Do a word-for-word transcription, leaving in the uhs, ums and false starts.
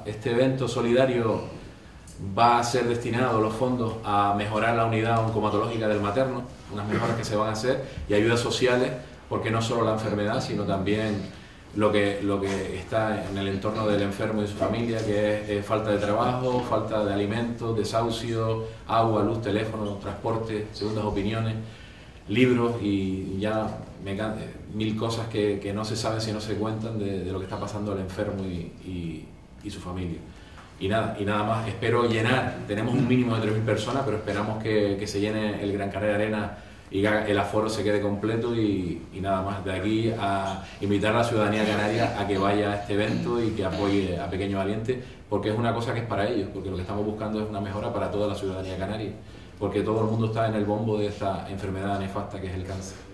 Este evento solidario va a ser destinado los fondos a mejorar la unidad oncomatológica del materno, unas mejoras que se van a hacer, y ayudas sociales, porque no solo la enfermedad, sino también lo que, lo que está en el entorno del enfermo y su familia, que es eh, falta de trabajo, falta de alimentos, desahucio, agua, luz, teléfono, transporte, segundas opiniones, libros y ya me, mil cosas que, que no se saben si no se cuentan de, de lo que está pasando al enfermo y, y, y su familia. Y nada, y nada más, espero llenar, tenemos un mínimo de tres mil personas, pero esperamos que, que se llene el Gran Canaria Arena y que el aforo se quede completo y, y nada más. De aquí a invitar a la ciudadanía canaria a que vaya a este evento y que apoye a Pequeño Valiente, porque es una cosa que es para ellos, porque lo que estamos buscando es una mejora para toda la ciudadanía canaria, porque todo el mundo está en el bombo de esta enfermedad nefasta que es el cáncer.